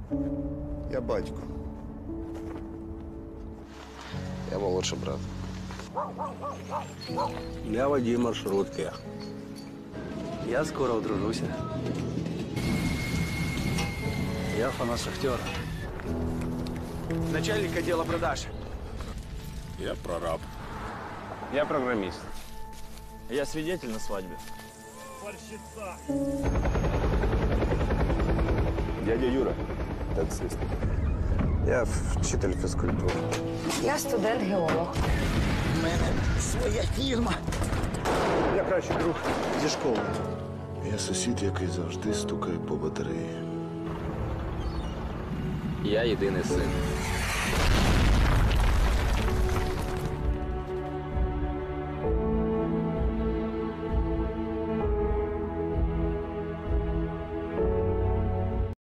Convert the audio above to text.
Я батько. Я молодший брат. Я водій маршрутки. Я скоро одружуся. Я фанат «Шахтера». Начальник отдела продаж. Я прораб. Я программист. Я свидетель на свадьбе. Дядя Юра, таксист. Я вчитель фізкультури. Я студент-геолог. У мене своя фірма. Я кращий друг зі школи. Я сусід, який завжди стукає по батареї. Я єдиний син.